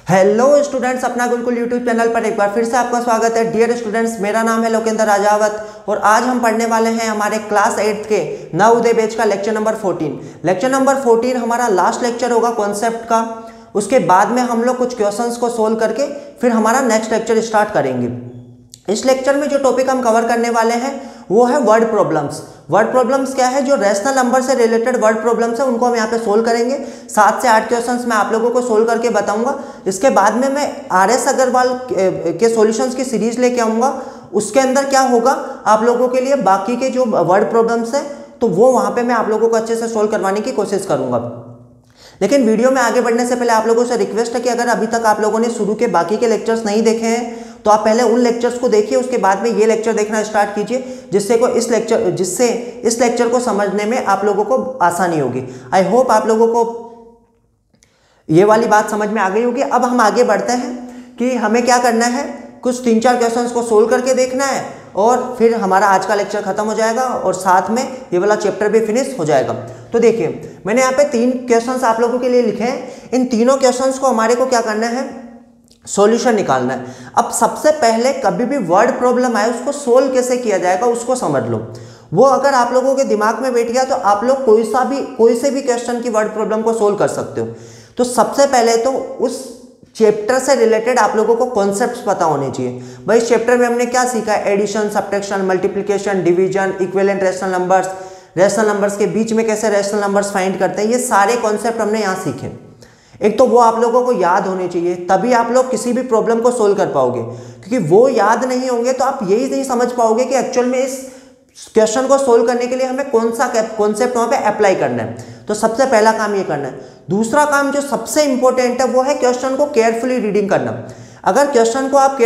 Hello students, अपना Gurukul YouTube channel पर एक बार फिर से आपका स्वागत है। डियर स्टूडेंट्स, मेरा नाम है लोकेंद्र राजावत और आज हम पढ़ने वाले हैं हमारे क्लास 8 के नवोदय बैच का लेक्चर नंबर 14। लेक्चर नंबर 14 हमारा लास्ट लेक्चर होगा कॉन्सेप्ट का। उसके बाद में हम लोग कुछ क्वेश्चंस को सोल्व करके फिर हमारा नेक्स्ट लेक्चर स्टार्ट करेंगे। इस लेक्चर में जो टॉपिक हम कवर करने वाले हैं वो है वर्ड प्रॉब्लम्स। वर्ड प्रॉब्लम्स क्या है? जो रैशनल नंबर से रिलेटेड वर्ड प्रॉब्लम्स है उनको हम यहाँ पे सोल्व करेंगे। 7 से 8 क्वेश्चंस मैं आप लोगों को सोल्व करके बताऊंगा। इसके बाद में मैं RS अग्रवाल के सॉल्यूशंस की सीरीज लेके आऊँगा। उसके अंदर क्या होगा, आप लोगों के लिए बाकी के जो वर्ड प्रॉब्लम्स है तो वो वहाँ पर मैं आप लोगों को अच्छे से सोल्व करवाने की कोशिश करूँगा। लेकिन वीडियो में आगे बढ़ने से पहले आप लोगों से रिक्वेस्ट है कि अगर अभी तक आप लोगों ने शुरू के बाकी के लेक्चर्स नहीं देखे हैं तो आप पहले उन लेक्चर्स को देखिए, उसके बाद में ये लेक्चर देखना स्टार्ट कीजिए, जिससे इस लेक्चर को समझने में आप लोगों को आसानी होगी। आई होप आप लोगों को ये वाली बात समझ में आ गई होगी। अब हम आगे बढ़ते हैं कि हमें क्या करना है। कुछ 3-4 क्वेश्चंस को सोल्व करके देखना है और फिर हमारा आज का लेक्चर खत्म हो जाएगा और साथ में ये वाला चैप्टर भी फिनिश हो जाएगा। तो देखिए, मैंने यहाँ पे 3 क्वेश्चंस आप लोगों के लिए लिखे हैं। इन तीनों क्वेश्चंस को हमारे को क्या करना है, सॉल्यूशन निकालना है। अब सबसे पहले कभी भी वर्ड प्रॉब्लम आए उसको सोल्व कैसे किया जाएगा उसको समझ लो। वो अगर आप लोगों के दिमाग में बैठ गया तो आप लोग कोई से भी क्वेश्चन की वर्ड प्रॉब्लम को सोल्व कर सकते हो। तो सबसे पहले तो उस चैप्टर से रिलेटेड आप लोगों को कॉन्सेप्ट्स पता होने चाहिए। भाई इस चैप्टर में हमने क्या सीखा है, addition, subtraction, multiplication, division, equivalent rational numbers के बीच में कैसे रैशनल नंबर्स फाइंड करते हैं, ये सारे कॉन्सेप्ट हमने यहाँ सीखे। एक तो वो आप लोगों को याद होने चाहिए, तभी आप लोग किसी भी प्रॉब्लम को सोल्व कर पाओगे। क्योंकि वो याद नहीं होंगे तो आप यही नहीं समझ पाओगे कि एक्चुअल में इस क्वेश्चन को सोल्व करने के लिए हमें कौन सा कॉन्सेप्ट वहाँ पे अप्लाई करना है। तो सबसे पहला काम ये करना है। दूसरा काम जो सबसे इंपॉर्टेंट है वो है क्वेश्चन को केयरफुली रीडिंग करना। अगर क्वेश्चन को आप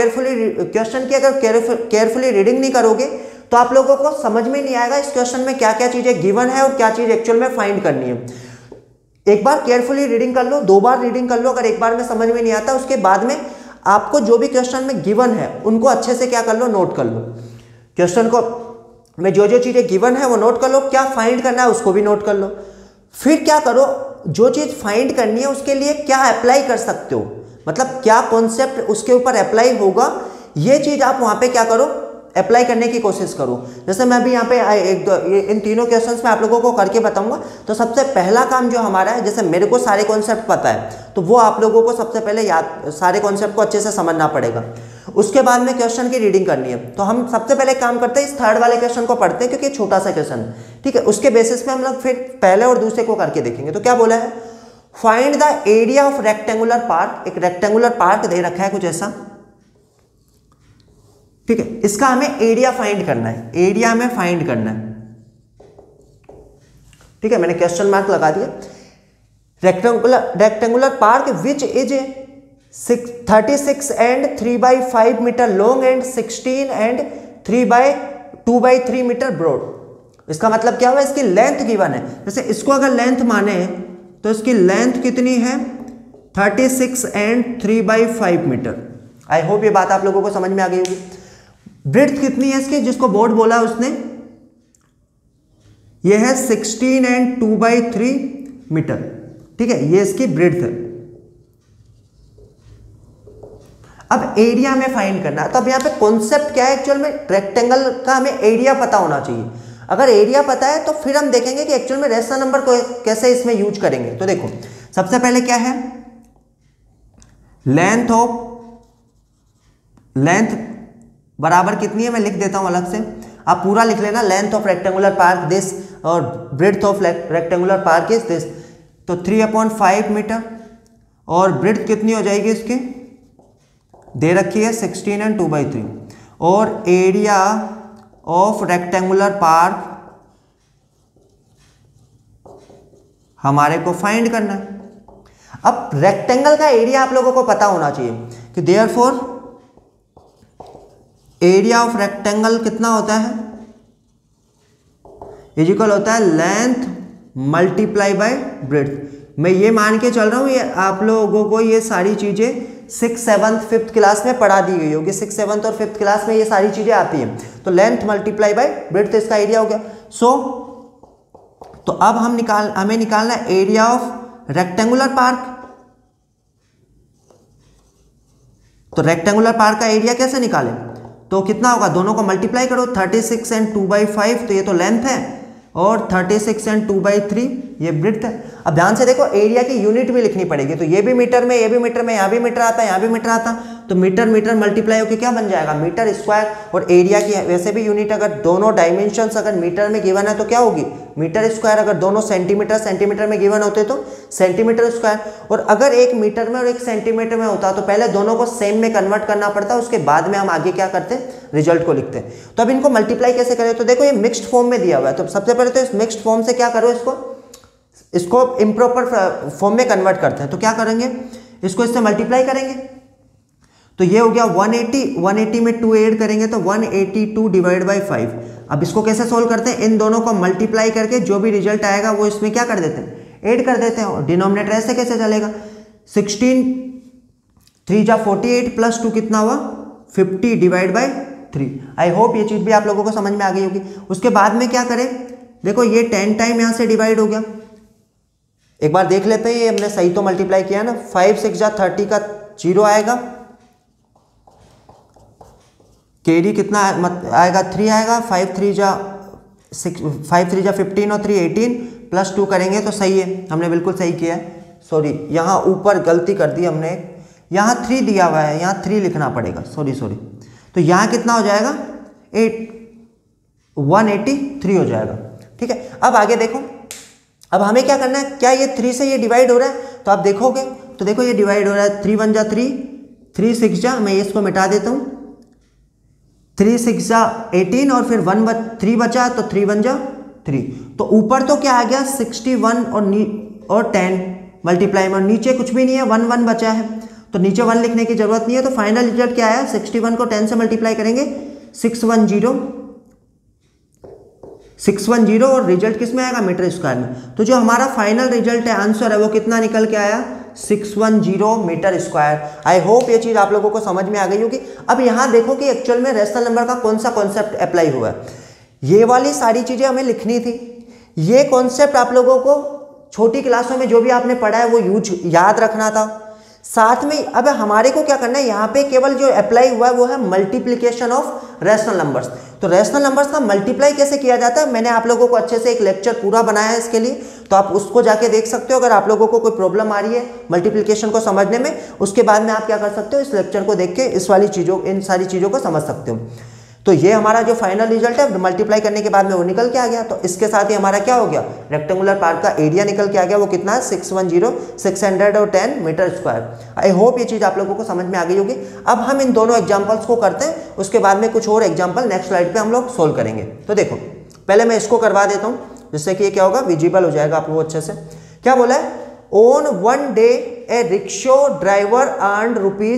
केयरफुली रीडिंग नहीं करोगे तो आप लोगों को समझ में नहीं आएगा इस क्वेश्चन में क्या क्या चीजें गिवन है और क्या चीज एक्चुअल में फाइंड करनी है। एक बार केयरफुली रीडिंग कर लो, 2 बार रीडिंग कर लो। अगर एक बार में समझ में नहीं आता उसके बाद में आपको जो भी क्वेश्चन में गिवन है उनको अच्छे से क्या कर लो, नोट कर लो। क्वेश्चन को में जो जो चीजें गिवन है वो नोट कर लो, क्या फाइंड करना है उसको भी नोट कर लो। फिर क्या करो, जो चीज फाइंड करनी है उसके लिए क्या अप्लाई कर सकते हो, मतलब क्या कॉन्सेप्ट उसके ऊपर अप्लाई होगा, ये चीज आप वहां पे क्या करो, अप्लाई करने की कोशिश करो। जैसे मैं अभी यहाँ पे इन तीनों क्वेश्चंस में आप लोगों को करके बताऊंगा। तो सबसे पहला काम जो हमारा है, जैसे मेरे को सारे कॉन्सेप्ट पता है तो वो आप लोगों को सबसे पहले सारे कॉन्सेप्ट को अच्छे से समझना पड़ेगा। उसके बाद में क्वेश्चन की रीडिंग करनी है। तो हम सबसे पहले काम करते हैं, इस थर्ड वाले क्वेश्चन को पढ़ते हैं क्योंकि छोटा सा क्वेश्चन है, ठीक है। उसके बेसिस पे हम लोग फिर पहले और दूसरे को करके देखेंगे। तो क्या बोला है, find the area of rectangular park. एक रेक्टेंगुलर पार्क दे रखा है कुछ ऐसा, ठीक है। इसका हमें एरिया फाइंड करना है, एरिया हमें फाइंड करना है, ठीक है। मैंने क्वेश्चन मार्क लगा दिया। Rectangular park which is 36 and 3/5 metre long and 16 and 2/3 metre broad. इसका मतलब क्या हुआ, इसकी लेंथ गिवन है। जैसे इसको अगर लेंथ माने तो इसकी लेंथ कितनी है, 36 एंड 3/5 मीटर। आई होप ये बात आप लोगों को समझ में आ गई होगी। ब्रेड्थ कितनी है इसकी, जिसको बोर्ड बोला उसने, ये है 16 एंड 2/3 मीटर, ठीक है। ये इसकी ब्रेड्थ है। अब एरिया में फाइंड करना है। तो अब यहाँ पे कॉन्सेप्ट क्या है, एक्चुअल में रेक्टेंगल का हमें एरिया पता होना चाहिए। अगर एरिया पता है तो फिर हम देखेंगे कि एक्चुअल में रैशनल नंबर को कैसे इसमें यूज करेंगे। तो देखो सबसे पहले क्या है, लेंथ बराबर कितनी है, मैं लिख देता हूं अलग से, आप पूरा लिख लेना। Length of rectangular park this और breadth of rectangular park is this. तो 3/5 मीटर और ब्रेड्थ कितनी हो जाएगी इसकी, दे रखी है 16 एंड 2/3। और एरिया ऑफ रेक्टेंगुलर पार्क हमारे को फाइंड करना है। अब रेक्टेंगल का एरिया आप लोगों को पता होना चाहिए कि देयरफॉर एरिया ऑफ रेक्टेंगल कितना होता है, इक्वल होता है लेंथ मल्टीप्लाई बाय ब्रेड्थ। मैं ये मान के चल रहा हूं, ये आप लोगों को ये सारी चीजें 6th 7th 5th क्लास में पढ़ा दी गई होगी। 6th 7th और 5th क्लास में ये सारी चीजें आती हैं। तो लेंथ मल्टीप्लाई बाय ब्रेड्थ इसका एरिया हो गया। तो अब हमें निकालना है एरिया ऑफ रेक्टेंगुलर पार्क। तो रेक्टेंगुलर पार्क का एरिया कैसे निकालें, तो कितना होगा, दोनों को मल्टीप्लाई करो, 36 एंड 2/5 तो ये तो लेंथ है, और 36 एंड 2/3 ये ब्रेड्थ है। अब ध्यान से देखो, एरिया की यूनिट भी लिखनी पड़ेगी, तो ये भी मीटर में, ये भी मीटर में, यहाँ भी मीटर आता है, यहाँ भी मीटर आता, तो मीटर मीटर मल्टीप्लाई होकर क्या बन जाएगा, मीटर स्क्वायर। और एरिया की वैसे भी यूनिट अगर दोनों डायमेंशंस अगर मीटर में गिवन है तो क्या होगी, मीटर स्क्वायर। अगर दोनों सेंटीमीटर सेंटीमीटर में गिवन होते तो सेंटीमीटर स्क्वायर। और अगर एक मीटर में और एक सेंटीमीटर में होता तो पहले दोनों को सेम में कन्वर्ट करना पड़ता, उसके बाद में हम आगे क्या करते, रिजल्ट को लिखते। तो अब इनको मल्टीप्लाई कैसे करें, तो देखो ये मिक्स्ड फॉर्म में दिया हुआ है, तो सबसे पहले तो इस मिक्स्ड फॉर्म से क्या करो, इसको इम्प्रॉपर फॉर्म में कन्वर्ट करते हैं। तो क्या करेंगे, इसको इससे मल्टीप्लाई करेंगे, तो ये हो गया 180, 180 में 2 ऐड करेंगे तो 182 डिवाइड बाई 5। अब इसको कैसे सोल्व करते हैं, इन दोनों को मल्टीप्लाई करके जो भी रिजल्ट आएगा वो इसमें क्या कर देते हैं, ऐड कर देते हैं। और डिनोमिनेटर ऐसे कैसे चलेगा, 16 3 जा 48 प्लस 2 कितना हुआ 50 डिवाइड बाई 3। आई होप ये चीज़ भी आप लोगों को समझ में आ गई होगी। उसके बाद में क्या करें, देखो ये 10 टाइम यहाँ से डिवाइड हो गया, एक बार देख लेते हैं ये हमने सही तो मल्टीप्लाई किया ना। 5 6 जा 30 का 0 आएगा, केडी कितना आएगा 3 आएगा, 5 3 जा 15 और 3 18 प्लस 2 करेंगे तो सही है, हमने बिल्कुल सही किया है। सॉरी यहाँ ऊपर गलती कर दी हमने, यहाँ 3 दिया हुआ है, यहाँ 3 लिखना पड़ेगा, सॉरी। तो यहाँ कितना हो जाएगा 183 हो जाएगा, ठीक है। अब आगे देखो, अब हमें क्या करना है, क्या ये 3 से ये डिवाइड हो रहा है, तो आप देखोगे तो देखो ये डिवाइड हो रहा है, 3 1 जा 3, 3 6 जा, मैं इसको मिटा देता हूँ, 3 6 जा 18 और फिर 3 बचा तो 3 1 जा 3। तो ऊपर तो क्या आ गया 61 और 10 मल्टीप्लाई में, और नीचे कुछ भी नहीं है, 1 1 बचा है, तो नीचे 1 लिखने की जरूरत नहीं है। तो फाइनल रिजल्ट क्या आया, 61 को 10 से मल्टीप्लाई करेंगे 610 और रिजल्ट किस में आएगा, मीटर स्क्वायर में। तो जो हमारा फाइनल रिजल्ट है, आंसर है, वो कितना निकल के आया 610 मीटर स्क्वायर। आई होप ये चीज़ आप लोगों को समझ में आ गई होगी। अब यहाँ देखो कि एक्चुअल में रेशनल नंबर का कौन सा कॉन्सेप्ट अप्लाई हुआ है, ये वाली सारी चीज़ें हमें लिखनी थी। ये कॉन्सेप्ट आप लोगों को छोटी क्लासों में जो भी आपने पढ़ा है वो याद रखना था। साथ में अब हमारे को क्या करना है, यहाँ पे केवल जो अप्लाई हुआ है वो है मल्टीप्लिकेशन ऑफ रेशनल नंबर्स। तो रेशनल नंबर्स का मल्टीप्लाई कैसे किया जाता है, मैंने आप लोगों को अच्छे से एक लेक्चर पूरा बनाया है इसके लिए, तो आप उसको जाके देख सकते हो। अगर आप लोगों को कोई प्रॉब्लम आ रही है मल्टीप्लिकेशन को समझने में, उसके बाद में आप क्या कर सकते हो, इस लेक्चर को देख के इस वाली चीज़ों, इन सारी चीज़ों को समझ सकते हो। तो ये हमारा जो फाइनल रिजल्ट है मल्टीप्लाई करने के बाद में वो निकल के आ गया। तो इसके साथ ही हमारा क्या हो गया, रेक्टेंगुलर पार्ट का एरिया निकल के आ गया, वो कितना है 610 मीटर स्क्वायर। आई होप ये चीज़ आप लोगों को समझ में आ गई होगी। अब हम इन दोनों एग्जाम्पल्स को करते हैं, उसके बाद में कुछ और एग्जाम्पल नेक्स्ट स्लाइड पे हम लोग सोल्व करेंगे। तो देखो पहले मैं इसको करवा देता हूँ, जिससे कि ये क्या होगा, विजिबल हो जाएगा आप लोग अच्छे से। क्या बोला है, on one day a rickshaw driver earn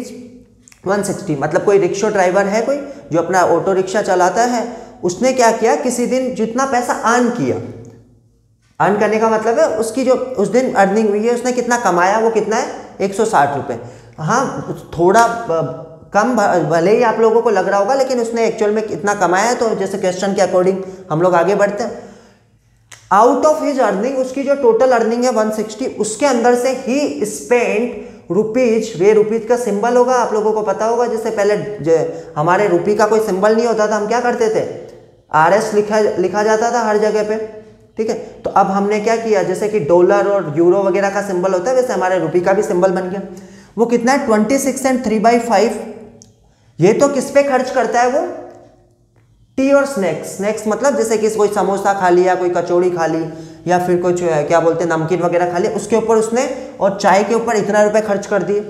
₹160, मतलब कोई रिक्शा ड्राइवर है कोई जो अपना ऑटो रिक्शा चलाता है, उसने क्या किया, किसी दिन जितना पैसा अर्न किया, अर्न करने का मतलब है उसकी जो उस दिन अर्निंग हुई है, उसने कितना कमाया, वो कितना है 160 रुपये। हाँ थोड़ा कम भले ही आप लोगों को लग रहा होगा, लेकिन उसने एक्चुअल में कितना कमाया है, तो जैसे क्वेश्चन के अकॉर्डिंग हम लोग आगे बढ़ते हैं। आउट ऑफ हिज अर्निंग, उसकी जो टोटल अर्निंग है 160, उसके अंदर से ही स्पेंड रुपीज, ये रुपीज का सिंबल होगा, आप लोगों को पता होगा, जैसे पहले हमारे रुपी का कोई सिंबल नहीं होता था, हम क्या करते थे, RS लिखा जाता था हर जगह पे, ठीक है। तो अब हमने क्या किया, जैसे कि डॉलर और यूरो वगैरह का सिंबल होता है, वैसे हमारे रुपी का भी सिंबल बन गया। वो कितना है 26 एंड 3/5। ये तो किस पे खर्च करता है वो, टी और स्नैक्स मतलब जैसे कि कोई समोसा खा लिया, कोई कचौड़ी खा ली, या फिर कुछ क्या बोलते हैं नमकीन वगैरह खा लिया, उसके ऊपर उसने, और चाय के ऊपर इतना रुपए खर्च कर दिए।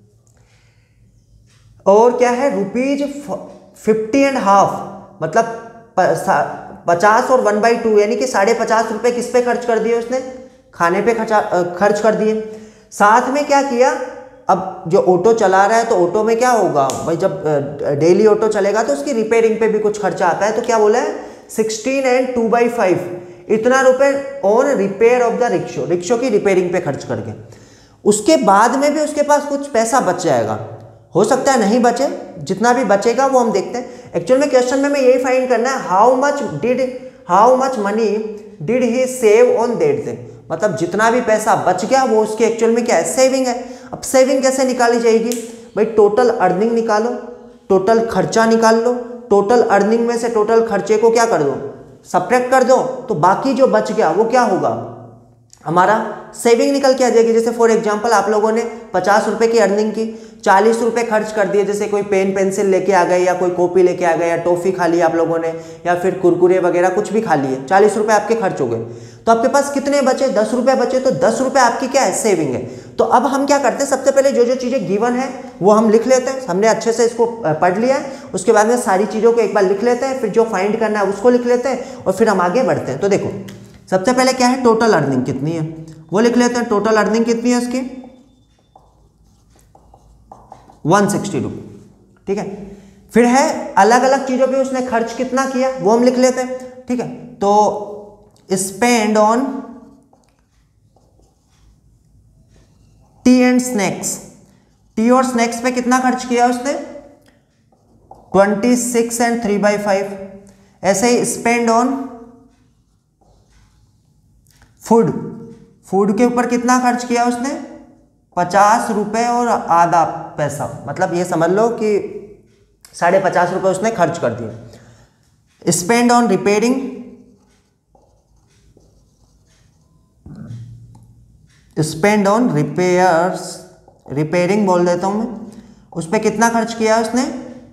और क्या है ₹50.5, मतलब 50 और 1/2 यानी कि 50.5 रुपए किस पे खर्च कर दिए उसने, खाने पे खर्च कर दिए। साथ में क्या किया, अब जो ऑटो चला रहा है तो ऑटो में क्या होगा भाई, जब डेली ऑटो चलेगा तो उसकी रिपेयरिंग पे भी कुछ खर्चा आता है, तो क्या बोला है 16 एंड 2/5, इतना रुपए on repair of the rickshaw की रिपेयरिंग पे खर्च करके। उसके बाद में भी उसके पास कुछ पैसा बच जाएगा, हो सकता है नहीं बचे, जितना भी बचेगा वो हम देखते हैं। एक्चुअल में क्वेश्चन में यही फाइंड करना है, how much money did he save on that day, मतलब जितना भी पैसा बच गया वो उसके एक्चुअल में क्या है, सेविंग है। अब सेविंग कैसे निकाली जाएगी, भाई टोटल अर्निंग निकालो, टोटल खर्चा निकाल लो, टोटल अर्निंग में से टोटल खर्चे को क्या कर दो, सब्ट्रैक्ट कर दो, तो बाकी जो बच गया वो क्या होगा, हमारा सेविंग निकल के आ जाएगी। जैसे फॉर एग्जांपल आप लोगों ने 50 रुपए की अर्निंग की, 40 रुपए खर्च कर दिए, जैसे कोई पेन पेंसिल लेके आ गए या कोई कॉपी लेके आ गए या टॉफी खा ली आप लोगों ने या फिर कुरकुरे वगैरह कुछ भी खा लिए, 40 रुपए आपके खर्च हो गए, तो आपके पास कितने बचे, 10 रुपए बचे, तो 10 रुपए आपकी क्या है, सेविंग है। तो अब हम क्या करते हैं, सबसे पहले जो जो चीज़ें गिवन है वो हम लिख लेते हैं, हमने अच्छे से इसको पढ़ लिया है, उसके बाद में सारी चीज़ों को एक बार लिख लेते हैं, फिर जो फाइंड करना है उसको लिख लेते हैं और फिर हम आगे बढ़ते हैं। तो देखो सबसे पहले क्या है, टोटल अर्निंग कितनी है वो लिख लेते हैं। टोटल अर्निंग कितनी है उसकी, 160 रुपये, ठीक है। फिर है अलग अलग चीज़ों पे उसने खर्च कितना किया वो हम लिख लेते हैं, ठीक है। तो spend on tea and snacks, tea और स्नैक्स पे कितना खर्च किया उसने, 26 एंड 3/5। ऐसे ही स्पेंड ऑन फूड, फूड के ऊपर कितना खर्च किया उसने, 50 रुपये और आधा पैसा, मतलब ये समझ लो कि 50.5 रुपये उसने खर्च कर दिए। Spend on repairing, spend on repairs, repairing बोल देता हूं मैं, उस पर कितना खर्च किया उसने,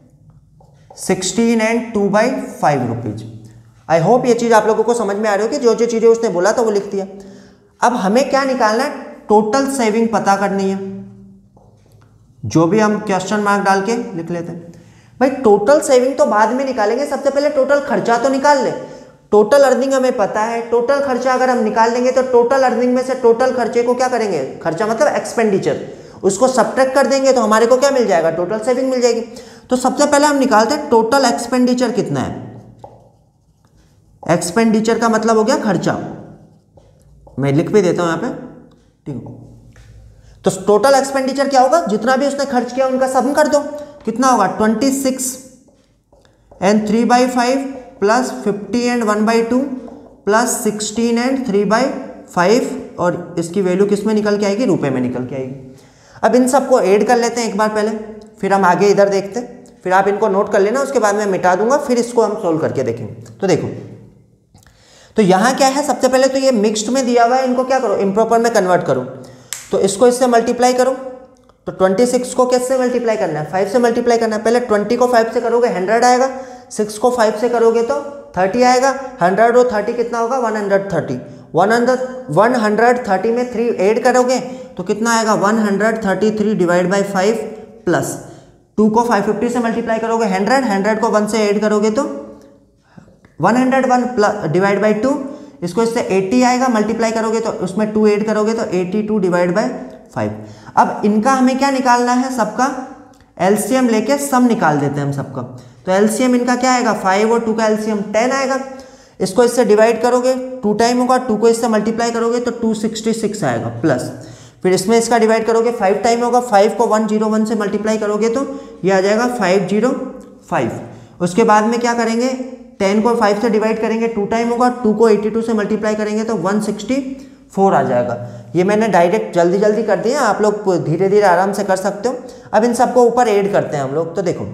16 एंड 2/5 रुपीज। आई होप ये चीज़ आप लोगों को समझ में आ रही हो कि जो जो चीज़ें उसने बोला था वो लिख दिया। अब हमें क्या निकालना है, टोटल सेविंग पता करनी है, जो भी हम क्वेश्चन मार्क डाल के लिख लेते हैं। भाई टोटल सेविंग तो बाद में निकालेंगे, सबसे पहले टोटल खर्चा तो निकाल ले। टोटल अर्निंग हमें पता है, टोटल खर्चा अगर हम निकाल लेंगे तो टोटल अर्निंग में से टोटल खर्चे को क्या करेंगे, खर्चा मतलब एक्सपेंडिचर, उसको सब्ट्रैक्ट कर देंगे तो हमारे को क्या मिल जाएगा, टोटल सेविंग मिल जाएगी। तो सबसे पहले हम निकालते हैं टोटल एक्सपेंडिचर कितना है। एक्सपेंडिचर का मतलब हो गया खर्चा, मैं लिख भी देता हूं यहां पे, ठीक है। तो टोटल एक्सपेंडिचर क्या होगा, जितना भी उसने खर्च किया उनका सम कर दो, कितना होगा 26 and 3/5 plus 50 and 1/2 plus 16 and 3/5, और इसकी वैल्यू किस में निकल के आएगी, रुपए में निकल के आएगी। अब इन सबको ऐड कर लेते हैं एक बार पहले, फिर हम आगे इधर देखते हैं, फिर आप इनको नोट कर लेना, उसके बाद मैं मिटा दूंगा, फिर इसको हम सोल्व करके देखेंगे। तो देखो तो यहाँ क्या है, सबसे पहले तो ये मिक्स्ड में दिया हुआ है, इनको क्या करो, इम्प्रॉपर में कन्वर्ट करो। तो इसको इससे मल्टीप्लाई करो, तो 26 को किससे मल्टीप्लाई करना है, 5 से मल्टीप्लाई करना है। पहले 20 को 5 से करोगे 100 आएगा, 6 को 5 से करोगे तो 30 आएगा, 100 और 30 कितना होगा 130, 130 में 3 ऐड करोगे तो कितना आएगा 133 डिवाइड बाई 5 प्लस 2 को 550 से मल्टीप्लाई करोगे 100 को 1 से ऐड करोगे तो 101 प्लस डिवाइड बाई 2, इसको इससे 80 आएगा, मल्टीप्लाई करोगे तो उसमें 2 ऐड करोगे तो 82 डिवाइड बाई 5। अब इनका हमें क्या निकालना है, सबका एलसीएम लेके सम निकाल देते हैं हम सबका। तो एलसीएम इनका क्या आएगा, 5 और 2 का एलसीएम 10 आएगा। इसको इससे डिवाइड करोगे 2 टाइम होगा, 2 को इससे मल्टीप्लाई करोगे तो 266 आएगा प्लस, फिर इसमें इसका डिवाइड करोगे 5 टाइम होगा, 5 को 101 से मल्टीप्लाई करोगे तो ये आ जाएगा 505। उसके बाद में क्या करेंगे, 10 को 5 से डिवाइड करेंगे 2 टाइम होगा, 2 को 82 से मल्टीप्लाई करेंगे तो 164 आ जाएगा। ये मैंने डायरेक्ट जल्दी जल्दी कर दिया, आप लोग धीरे धीरे आराम से कर सकते हो। अब इन सबको ऊपर ऐड करते हैं हम लोग। तो देखो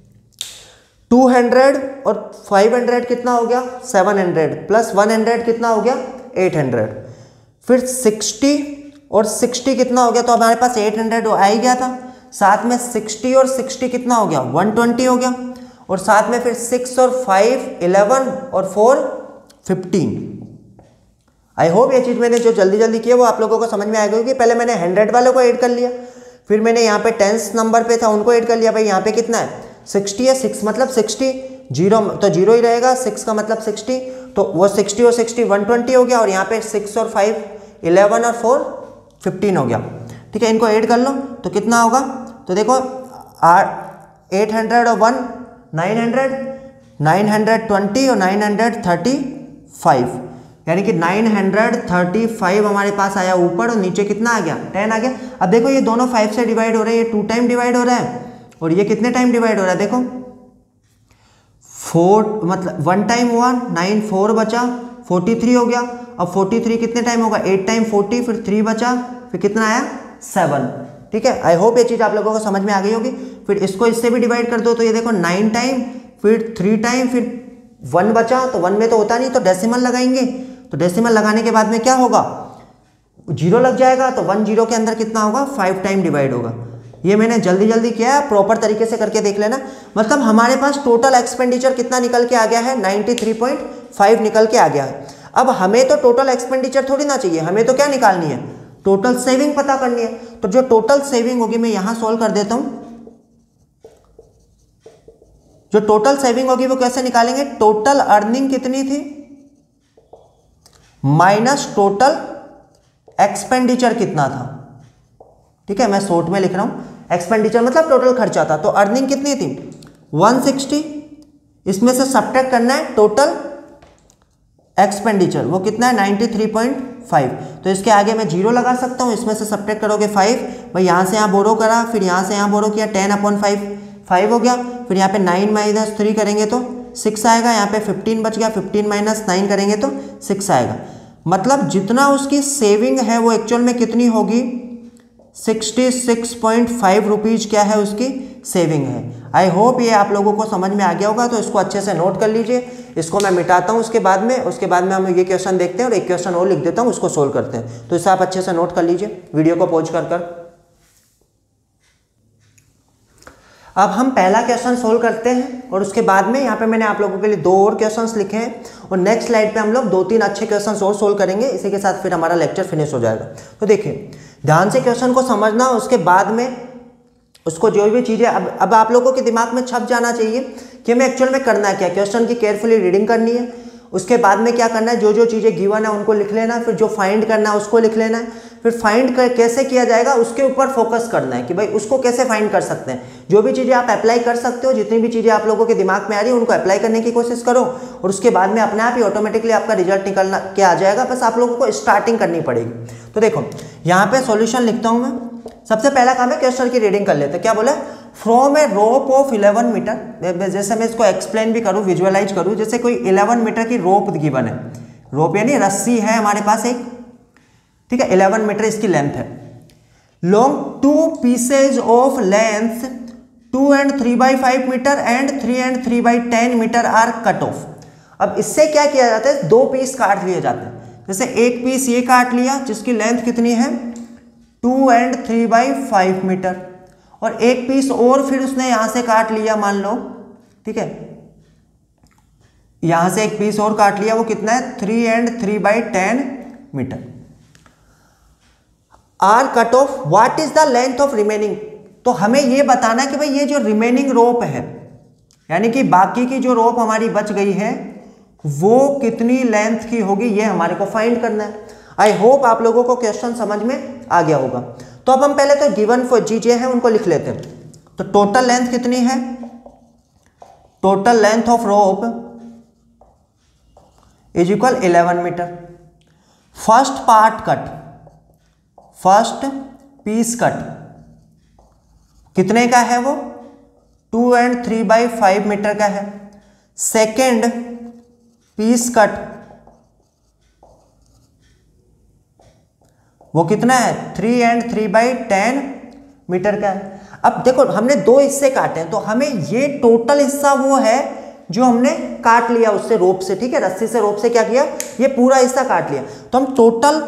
200 और 500 कितना हो गया 700 प्लस 100 कितना हो गया 800, फिर 60 और 60 कितना हो गया, तो हमारे पास 800 आ ही गया था, साथ में 60 और 60 कितना हो गया 120 हो गया, और साथ में फिर 6 और 5 11 और 4 15। आई होप ये चीज़ मैंने जो जल्दी जल्दी की है वो आप लोगों को समझ में आएगा, क्योंकि पहले मैंने 100 वालों को ऐड कर लिया, फिर मैंने यहाँ पे 10th नंबर पे था उनको ऐड कर लिया। भाई यहाँ पे कितना है 60 है, 6 मतलब 60, 0 तो 0 ही रहेगा, 6 का मतलब 60, तो वो 60 और 60 120 हो गया, और यहाँ पे 6 और 5 11 और 4 15 हो गया। ठीक है, इनको ऐड कर लो तो कितना होगा, तो देखो 800 और 1 900, 920 और 935, यानी कि 935 हमारे पास आया ऊपर, और नीचे कितना आ गया 10 आ गया। अब देखो ये दोनों 5 से डिवाइड हो रहे हैं, ये 2 टाइम डिवाइड हो रहा है, और ये कितने टाइम डिवाइड हो रहा है, देखो 4 मतलब 1 टाइम हुआ, 9 4 बचा 43 हो गया। अब 43 कितने टाइम होगा 8 टाइम 40, फिर 3 बचा, फिर कितना आया 7, ठीक है। आई होप ये चीज़ आप लोगों को समझ में आ गई होगी। फिर इसको इससे भी डिवाइड कर दो तो ये देखो 9 टाइम, फिर 3 टाइम, फिर 1 बचा, तो 1 में तो होता नहीं, तो डेसिमल लगाएंगे। तो डेसिमल लगाने के बाद में क्या होगा, 0 लग जाएगा, तो 1 0 के अंदर कितना होगा, 5 टाइम डिवाइड होगा। ये मैंने जल्दी जल्दी किया है, प्रॉपर तरीके से करके देख लेना। मतलब हमारे पास टोटल एक्सपेंडिचर कितना निकल के आ गया है, 93.5 निकल के आ गया है। अब हमें तो टोटल एक्सपेंडिचर थोड़ी ना चाहिए, हमें तो क्या निकालनी है, टोटल सेविंग पता करनी है। तो जो टोटल सेविंग होगी मैं यहां सोल्व कर देता हूं। जो टोटल सेविंग होगी वो कैसे निकालेंगे, टोटल अर्निंग कितनी थी माइनस टोटल एक्सपेंडिचर कितना था। ठीक है, मैं शॉर्ट में लिख रहा हूं, एक्सपेंडिचर मतलब टोटल खर्चा था। तो अर्निंग कितनी थी 160, इसमें से सब्ट्रैक्ट करना है टोटल एक्सपेंडिचर, वो कितना है 93.5। तो इसके आगे मैं 0 लगा सकता हूँ, इसमें से सब्ट्रैक्ट करोगे 5, भाई यहाँ से यहाँ बोरो करा, फिर यहाँ से यहाँ बोरो किया, 10/5 5 हो गया। फिर यहाँ पे 9 - 3 करेंगे तो 6 आएगा, यहाँ पे 15 बच गया, 15 - 9 करेंगे तो 6 आएगा। मतलब जितना उसकी सेविंग है वो एक्चुअल में कितनी होगी, 66.5 रुपीज़ क्या है उसकी सेविंग है। आई होप ये आप लोगों को समझ में आ गया होगा। तो इसको अच्छे से नोट कर लीजिए, इसको मैं मिटाता हूँ उसके बाद में हम ये क्वेश्चन देखते हैं और एक क्वेश्चन और लिख देता हूँ, उसको सोल्व करते हैं। तो इसे आप अच्छे से नोट कर लीजिए, वीडियो को पॉज कर। अब हम पहला क्वेश्चन सोल्व करते हैं और उसके बाद में यहाँ पे मैंने आप लोगों के लिए 2 और क्वेश्चंस लिखे हैं और नेक्स्ट स्लाइड पे हम लोग 2-3 अच्छे क्वेश्चंस और सोल्व करेंगे। इसी के साथ फिर हमारा लेक्चर फिनिश हो जाएगा। तो देखिए ध्यान से क्वेश्चन को समझना, उसके बाद में उसको जो भी चीज़ें अब आप लोगों के दिमाग में छप जाना चाहिए कि हमें एक्चुअल में करना है क्या। क्वेश्चन की केयरफुली रीडिंग करनी है, उसके बाद में क्या करना है, जो चीज़ें गिवन है उनको लिख लेना, फिर जो फाइंड करना है उसको लिख लेना है, फिर फाइंड कैसे किया जाएगा उसके ऊपर फोकस करना है कि भाई उसको कैसे फाइंड कर सकते हैं। जो भी चीज़ें आप अप्लाई कर सकते हो, जितनी भी चीज़ें आप लोगों के दिमाग में आ रही है उनको अप्लाई करने की कोशिश करो और उसके बाद में अपने आप ही ऑटोमेटिकली आपका रिजल्ट निकलना के आ जाएगा। बस आप लोगों को स्टार्टिंग करनी पड़ेगी। तो देखो यहाँ पे सॉल्यूशन लिखता हूँ मैं। सबसे पहला काम है क्वेश्चन की रीडिंग कर लेते हैं। क्या बोला, from a rope of 11 metre. जैसे मैं इसको एक्सप्लेन भी करूँ, विजुअलाइज करूँ, जैसे कोई 11 मीटर की रोप गिवन है, रोप यानी रस्सी है हमारे पास एक, ठीक है, 11 मीटर इसकी लेंथ है। Long 2 pieces of length 2 and 3/5 metre and 3 and 3/10 metre are cut off. अब इससे क्या किया जाता है, 2 पीस काट लिए जाते हैं। जैसे एक पीस ये काट लिया जिसकी लेंथ कितनी है 2 and 3/5 मीटर, और एक पीस और फिर उसने यहां से काट लिया, मान लो, ठीक है, यहां से एक पीस और काट लिया, वो कितना है 3 and 3/10 metre. Are cut off, what is the length of remaining. तो हमें ये बताना है कि भाई ये जो रिमेनिंग रोप है, यानी कि बाकी की जो रोप हमारी बच गई है वो कितनी लेंथ की होगी, ये हमारे को फाइंड करना है। आई होप आप लोगों को क्वेश्चन समझ में आ गया होगा। तो अब हम पहले तो गिवन चीजें हैं उनको लिख लेते हैं। तो टोटल लेंथ कितनी है, total length of rope is equal 11 metre. First part cut, first piece cut कितने का है, वो 2 and 3/5 मीटर का है। सेकेंड पीस कट वो कितना है 3 and 3/10 मीटर का है। अब देखो हमने 2 हिस्से काटे हैं, तो हमें ये टोटल हिस्सा वो है जो हमने काट लिया उससे, रोप से, ठीक है, रस्सी से रोप से क्या किया, ये पूरा हिस्सा काट लिया। तो हम टोटल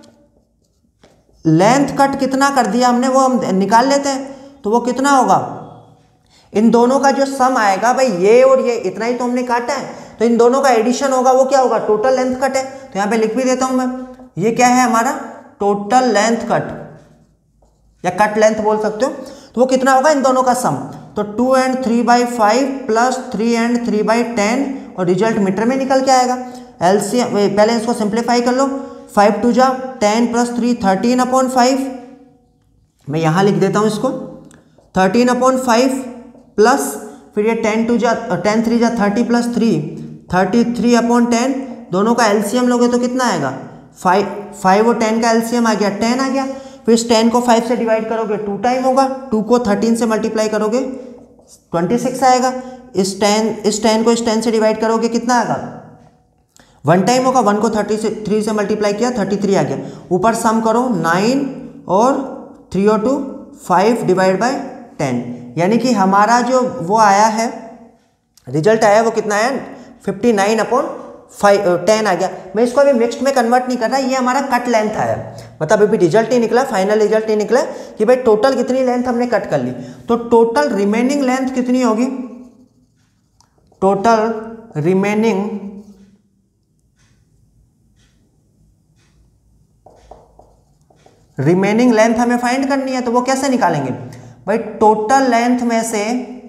लेंथ कट कितना कर दिया हमने वो हम निकाल लेते हैं। तो वो कितना होगा, इन दोनों का जो सम आएगा, भाई ये और ये इतना ही तो हमने काटा है, तो इन दोनों का एडिशन होगा, वो क्या होगा, टोटल लेंथ कट है। तो यहाँ पे लिख भी देता हूं मैं, ये क्या है हमारा टोटल लेंथ कट या कट लेंथ बोल सकते हो। तो वो कितना होगा, इन दोनों का सम। तो 2 and 3/5 प्लस 3 and 3/10 और रिजल्ट मीटर में निकल के आएगा। एलसीएम पहले इसको सिंप्लीफाई कर लो, 5 2 जा 10 प्लस 3 13/5। मैं यहां लिख देता हूं इसको 13/5 प्लस फिर ये 10 2 जा 10 3 जा 30 प्लस 3 33/10। दोनों का एलसीएम लोगे तो कितना आएगा, 5 और 10 का एलसीएम आ गया 10 आ गया। फिर इस 10 को 5 से डिवाइड करोगे 2 टाइम होगा, 2 को 13 से मल्टीप्लाई करोगे 26 आएगा। इस 10 को इस 10 से डिवाइड करोगे कितना आएगा, 1 टाइम होगा, 1 को 3 से मल्टीप्लाई किया 33 आ गया। ऊपर सम करो 9 और 3 और 2 5 डिवाइड बाय 10, यानी कि हमारा जो वो आया है रिजल्ट आया वो कितना आया 59/10 आ गया। मैं इसको अभी मिक्स्ड में कन्वर्ट नहीं कर रहा, ये हमारा कट लेंथ आया, मतलब अभी रिजल्ट नहीं निकला, फाइनल रिजल्ट नहीं निकला कि भाई टोटल कितनी लेंथ हमने कट कर ली। तो टोटल रिमेनिंग लेंथ कितनी होगी, टोटल रिमेनिंग लेंथ हमें फाइंड करनी है। तो वो कैसे निकालेंगे भाई, टोटल लेंथ में से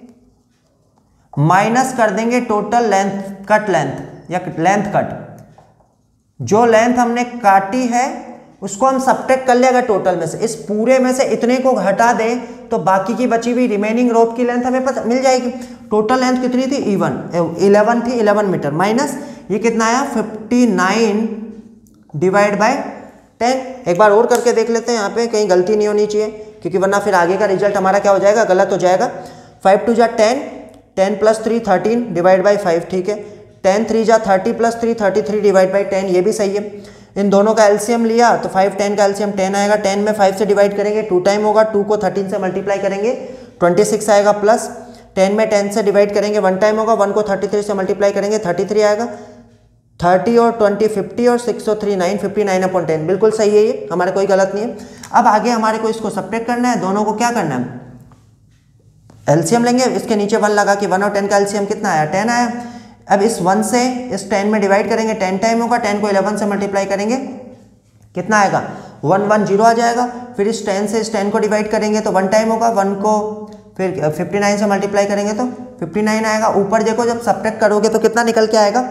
माइनस कर देंगे टोटल लेंथ, कट लेंथ या लेंथ कट, जो लेंथ हमने काटी है उसको हम सब्ट्रैक्ट कर लेगा टोटल में से, इस पूरे में से इतने को हटा दें तो बाकी की बची हुई रिमेनिंग रोप की लेंथ हमें पता मिल जाएगी। टोटल लेंथ कितनी थी 11 थी, 11 मीटर, माइनस ये कितना आया 59 डिवाइड बाय 10। एक बार और करके देख लेते हैं, यहाँ पे कहीं गलती नहीं होनी चाहिए, क्योंकि वरना फिर आगे का रिजल्ट हमारा क्या हो जाएगा, गलत हो जाएगा। 5 2 जा 10, 10 + 3 13 डिवाइड बाई 5, ठीक है। 10 3 जा 30 + 3 33 डिवाइड बाई 10, ये भी सही है। इन दोनों का एलसीएम लिया तो 5 10 का एलसीएम 10 आएगा, 10 में 5 से डिवाइड करेंगे 2 टाइम होगा, 2 को 13 से मल्टीप्लाई करेंगे 26 आएगा, प्लस 10 में 10 से डिवाइड करेंगे 1 टाइम होगा, 1 को 33 से मल्टीप्लाई करेंगे 33 आएगा, 30 और 20 50 और 6 और 3 9, 59/10 बिल्कुल सही है, ये हमारे कोई गलत नहीं है। अब आगे हमारे को इसको सब्ट्रैक्ट करना है, दोनों को क्या करना है, एलसीएम लेंगे, इसके नीचे 1 लगा कि 1 और 10 का एलसीएम कितना आया 10 आया। अब इस 1 से इस 10 में डिवाइड करेंगे 10 टाइम होगा, 10 को 11 से मल्टीप्लाई करेंगे कितना आएगा 1 1 0 आ जाएगा। फिर इस 10 से इस 10 को डिवाइड करेंगे तो 1 टाइम होगा, 1 को फिर 59 से मल्टीप्लाई करेंगे तो 59 आएगा। ऊपर देखो जब सब्ट्रैक्ट करोगे तो कितना निकल के आएगा,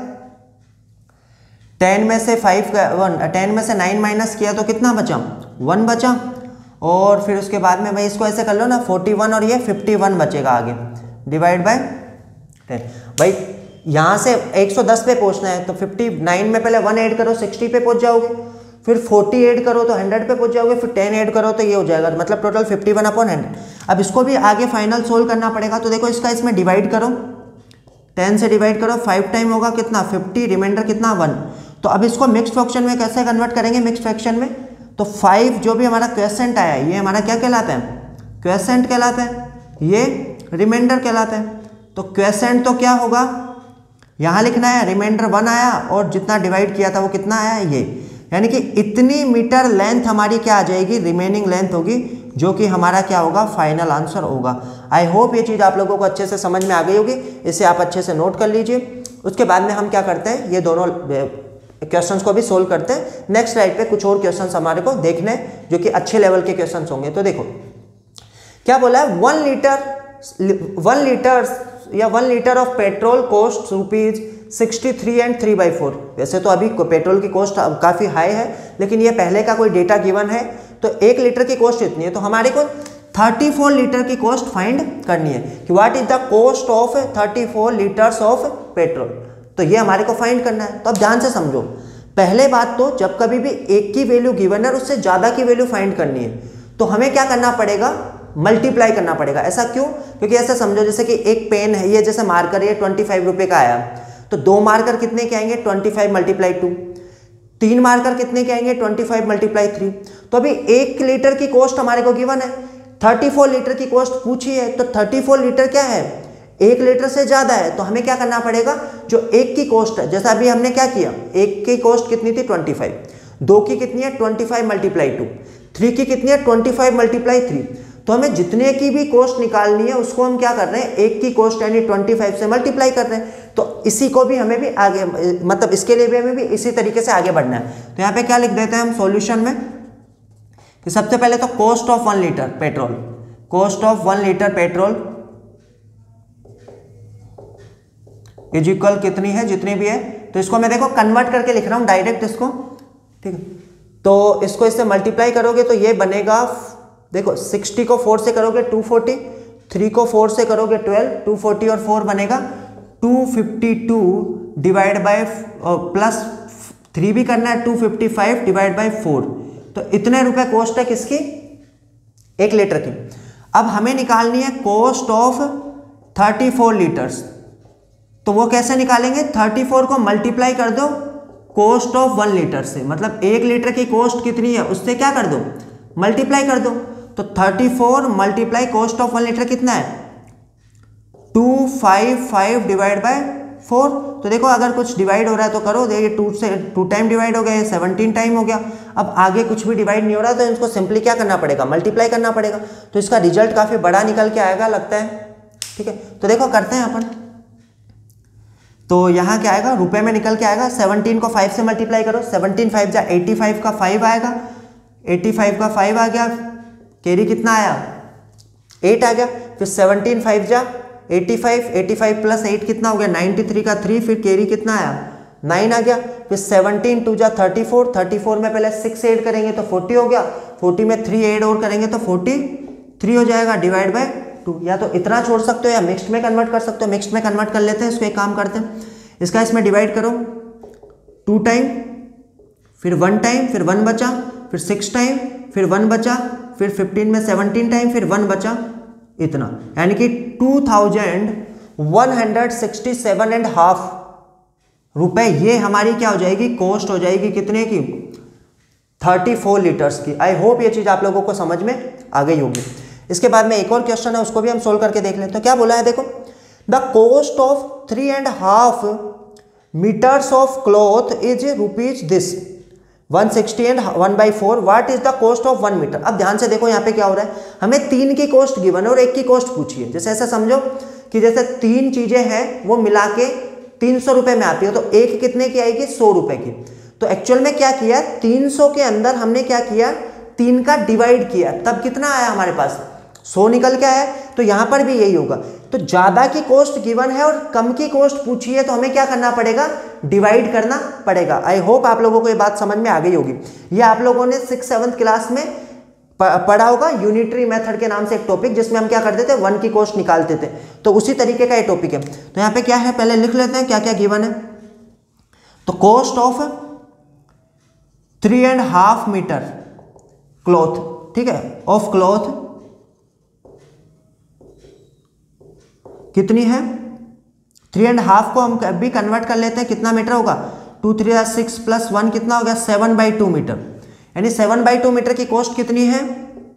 10 में से 9 माइनस किया तो कितना बचा 1 बचा, और फिर उसके बाद में भाई इसको ऐसे कर लो ना 41 और ये 51 बचेगा आगे डिवाइड बाय 10। भाई यहाँ से 110 पे पहुँचना है तो 59 में पहले 1 ऐड करो 60 पे पहुँच जाओगे, फिर 40 ऐड करो तो 100 पे पहुँच जाओगे, फिर 10 ऐड करो तो ये हो जाएगा, मतलब टोटल 51/100। अब इसको भी आगे फाइनल सोल्व करना पड़ेगा। तो देखो इसका इसमें डिवाइड करो, 10 से डिवाइड करो 5 टाइम होगा कितना 50, रिमाइंडर कितना 1। तो अब इसको मिक्स्ड फ्रैक्शन में कैसे कन्वर्ट करेंगे, मिक्स्ड फ्रैक्शन में तो 5 जो भी हमारा क्वेश्चन आया ये हमारा क्या कहलाता है, क्वेश्चन कहलाता है, ये रिमाइंडर कहलाता है। तो क्वेश्चन तो क्या होगा, यहाँ लिखना है रिमाइंडर 1 आया और जितना डिवाइड किया था वो कितना आया ये, यानी कि इतनी मीटर लेंथ हमारी क्या आ जाएगी, रिमेनिंग लेंथ होगी, जो कि हमारा क्या होगा फाइनल आंसर होगा। आई होप ये चीज़ आप लोगों को अच्छे से समझ में आ गई होगी, इसे आप अच्छे से नोट कर लीजिए। उसके बाद में हम क्या करते हैं, ये दोनों क्वेश्चंस को भी सोल्व करते हैं। नेक्स्ट स्लाइड पे कुछ और क्वेश्चंस हमारे को देखने हैं जो कि अच्छे लेवल के क्वेश्चंस होंगे। तो देखो क्या बोला है, 1 litre of petrol cost ₹63 and 3/4। वैसे तो अभी पेट्रोल की कॉस्ट काफ़ी हाई है, लेकिन ये पहले का कोई डेटा गिवन है, तो 1 लीटर की कॉस्ट इतनी है, तो हमारे को 34 लीटर की कॉस्ट फाइंड करनी है कि what is the cost of 34 litres of petrol. तो ये हमारे को फाइंड करना है। तो अब ध्यान से समझो, पहले बात तो जब कभी भी एक की वैल्यू गिवन है और उससे ज़्यादा की वैल्यू फाइंड करनी है तो हमें क्या करना पड़ेगा, मल्टीप्लाई करना पड़ेगा। ऐसा क्यों, क्योंकि ऐसा समझो जैसे कि एक पेन है, ये जैसे मार्कर है 25 रुपये का आया, तो 2 मार्कर कितने के आएंगे 25 × 2, 3 मार्कर कितने के आएंगे 25 × 3। तो अभी 1 लीटर की कॉस्ट हमारे को गिवन है, 34 लीटर की कॉस्ट पूछी है, तो 34 लीटर क्या है 1 लीटर से ज़्यादा है, तो हमें क्या करना पड़ेगा, जो 1 की कॉस्ट है, जैसा अभी हमने क्या किया, 1 की कॉस्ट कितनी थी 25, 2 की कितनी है 25 × 2, 3 की कितनी है 25 × 3। तो हमें जितने की भी कॉस्ट निकालनी है उसको हम क्या कर रहे हैं, 1 की कॉस्ट यानी 25 से मल्टीप्लाई कर रहे हैं। तो इसी को भी हमें भी आगे, मतलब इसके लिए भी हमें भी इसी तरीके से आगे बढ़ना है। तो यहाँ पे क्या लिख देते हैं हम सॉल्यूशन में कि सबसे पहले तो cost of 1 litre petrol, cost of 1 litre petrol is equal कितनी है, जितनी भी है। तो इसको मैं देखो कन्वर्ट करके लिख रहा हूँ डायरेक्ट इसको, ठीक है। तो इसको इससे मल्टीप्लाई करोगे तो ये बनेगा, देखो 60 को 4 से करोगे 240, 3 को 4 से करोगे 12, 240 और 4 बनेगा 252 डिवाइड बाय प्लस 3 भी करना है 255 डिवाइड बाय 4। तो इतने रुपए कॉस्ट है किसकी, 1 लीटर की। अब हमें निकालनी है कॉस्ट ऑफ 34 लीटर्स। तो वो कैसे निकालेंगे, 34 को मल्टीप्लाई कर दो कॉस्ट ऑफ 1 लीटर से, मतलब 1 लीटर की कॉस्ट कितनी है उससे क्या कर दो मल्टीप्लाई कर दो। तो 34 मल्टीप्लाई कॉस्ट ऑफ 1 लीटर कितना है 255 डिवाइड बाय 4। तो देखो अगर कुछ डिवाइड हो रहा है तो करो, ये 2 से 2 टाइम डिवाइड हो गया, 17 टाइम हो गया। अब आगे कुछ भी डिवाइड नहीं हो रहा तो इसको सिंपली क्या करना पड़ेगा, मल्टीप्लाई करना पड़ेगा। तो इसका रिजल्ट काफ़ी बड़ा निकल के आएगा लगता है, ठीक है। तो देखो करते हैं अपन, तो यहाँ क्या आएगा, रुपए में निकल के आएगा। 17 को 5 से मल्टीप्लाई करो, 17 5 जा 85 का 5 आएगा, 85 का 5 आ गया, कैरी कितना आया 8 आ गया। फिर 17 5 जा 85, 85 प्लस 8 कितना हो गया 93 का 3, फिर कैरी कितना आया 9 आ गया। फिर 17 2 जा 34, 34 में पहले 6 ऐड करेंगे तो 40 हो गया, 40 में 3 ऐड और करेंगे तो 43 हो जाएगा डिवाइड बाय 2। या तो इतना छोड़ सकते हो या मिक्स्ड में कन्वर्ट कर सकते हो। मिक्स्ड में कन्वर्ट कर लेते हैं, इसको एक काम करते हैं, इसका इसमें डिवाइड करो 2 टाइम, फिर 1 टाइम, फिर 1 बचा, फिर 6 टाइम, फिर 1 बचा, फिर 15 में 17 टाइम, फिर 1 बचा, इतना, यानी कि 2167.5 रुपए ये हमारी क्या हो जाएगी, कॉस्ट हो जाएगी कितने की 34 लीटर्स की। आई होप ये चीज आप लोगों को समझ में आ गई होगी। इसके बाद में एक और क्वेश्चन है, उसको भी हम सोल्व करके देख लेते हैं। तो क्या बोला है देखो, the cost of 3.5 metres of cloth is rupees this 160 and 1/4, what is the cost of 1 metre. अब ध्यान से देखो यहाँ पे क्या हो रहा है, हमें 3 की कॉस्ट गिवन है और 1 की कॉस्ट पूछी है। जैसे ऐसा समझो कि जैसे 3 चीजें हैं वो मिला के 300 रुपए में आती है, तो एक कितने की आएगी 100 रुपए की। तो एक्चुअल में क्या किया, 300 के अंदर हमने क्या किया 3 का डिवाइड किया, तब कितना आया हमारे पास 100 निकल के आया। तो यहां पर भी यही होगा। तो ज्यादा की कॉस्ट गिवन है और कम की कॉस्ट पूछी है, तो हमें क्या करना पड़ेगा, डिवाइड करना पड़ेगा। आई होप आप लोगों को ये बात समझ में आ गई होगी। ये आप लोगों ने 6th-7th क्लास में पढ़ा होगा, यूनिटरी मेथड के नाम से एक टॉपिक, जिसमें हम क्या करते थे 1 की कॉस्ट निकालते थे। तो उसी तरीके का ये टॉपिक है। तो यहाँ पे क्या है, पहले लिख लेते हैं क्या क्या गिवन है। तो कॉस्ट ऑफ 3.5 मीटर क्लॉथ, ठीक है, ऑफ क्लॉथ कितनी है 3.5 को हम भी कन्वर्ट कर लेते हैं, कितना मीटर होगा 2 3 6 प्लस 1 कितना हो गया 7/2 मीटर, यानी 7/2 मीटर की कॉस्ट कितनी है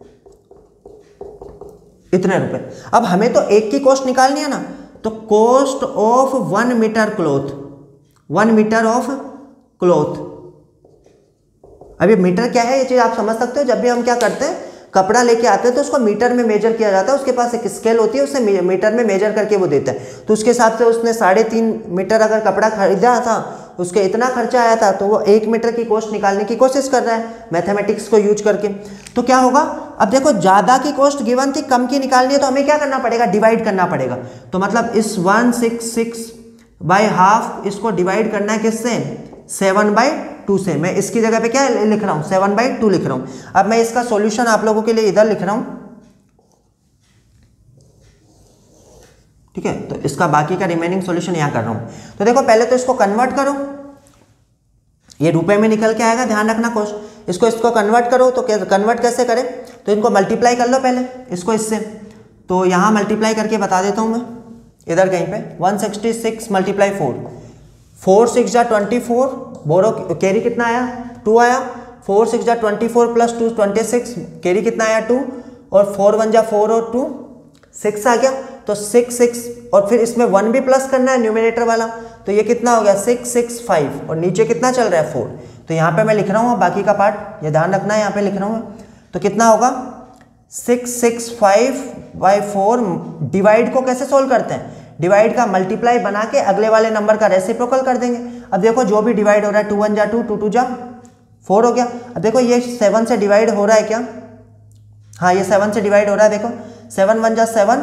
इतने रुपए। अब हमें तो एक की कॉस्ट निकालनी है ना, तो cost of 1 metre cloth, 1 metre of cloth. अभी मीटर क्या है ये चीज आप समझ सकते हो। जब भी हम क्या करते हैं कपड़ा लेके आते हैं तो उसको मीटर में मेजर किया जाता है, उसके पास एक स्केल होती है, उससे मीटर में मेजर करके वो देता है। तो उसके हिसाब से उसने 3.5 मीटर अगर कपड़ा खरीदा था, उसके इतना खर्चा आया था, तो वो 1 मीटर की कॉस्ट निकालने की कोशिश कर रहा है मैथमेटिक्स को यूज करके। तो क्या होगा, अब देखो ज्यादा की कॉस्ट गिवन थी, कम की निकालनी है, तो हमें क्या करना पड़ेगा, डिवाइड करना पड़ेगा। तो मतलब इस 166/2 इसको डिवाइड करना है किससे 7/2 से। मैं इसकी जगह पे क्या लिख रहा हूं 7/2 लिख रहा हूं। अब मैं इसका सॉल्यूशन आप लोगों के लिए इधर लिख रहा हूं, ठीक है। तो इसका बाकी का रिमेनिंग सॉल्यूशन यहां कर रहा हूं। तो देखो पहले तो इसको कन्वर्ट करो, ये रुपए में निकल के आएगा, ध्यान रखना कॉस्ट। इसको कन्वर्ट करो, तो कन्वर्ट कैसे करें, तो इनको मल्टीप्लाई कर लो पहले इसको इससे। तो यहां मल्टीप्लाई करके बता देता हूं मैं, इधर कहीं पे 166 × 4, 4 6 जा 24, बोरो कैरी कितना आया 2 आया, 4 6 जा 24 प्लस 2 26, कैरी कितना आया 2, और 4 1 जा 4 और 2 6 आ गया। तो 6 6 और फिर इसमें 1 भी प्लस करना है न्यूमरेटर वाला, तो ये कितना हो गया 6 6 5, और नीचे कितना चल रहा है 4। तो यहाँ पे मैं लिख रहा हूँ बाकी का पार्ट, ये ध्यान रखना है, यहाँ पे लिख रहा हूँ। तो कितना होगा 665/4। डिवाइड को कैसे सोल्व करते हैं, डिवाइड का मल्टीप्लाई बना के अगले वाले नंबर का रेसिप्रोकल कर देंगे। अब देखो जो भी डिवाइड हो रहा है 2 1 जा 2, 2 2 जा 4 हो गया। अब देखो ये 7 से डिवाइड हो रहा है क्या, हाँ ये 7 से डिवाइड हो रहा है। देखो 7 1 जा 7,